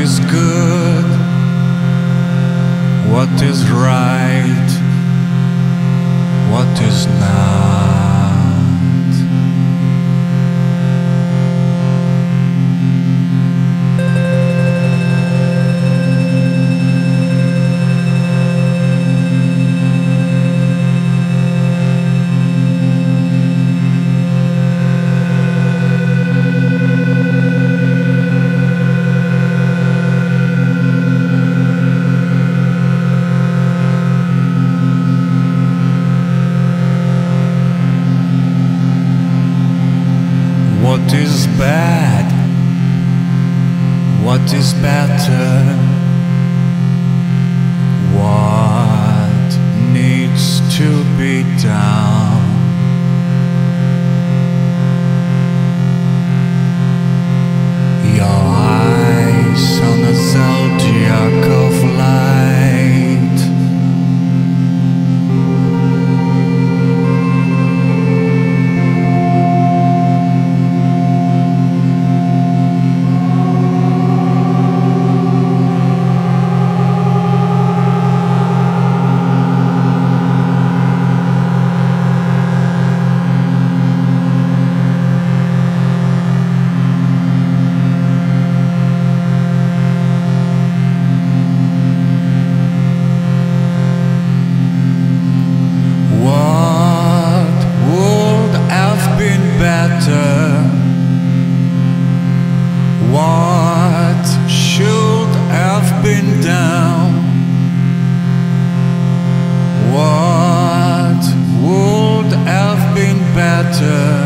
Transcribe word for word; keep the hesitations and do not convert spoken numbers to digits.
is good, what is right, what is not. What is bad? What is better? What needs to be done? Your eyes on a zodiac of light. What should have been done? What would have been better?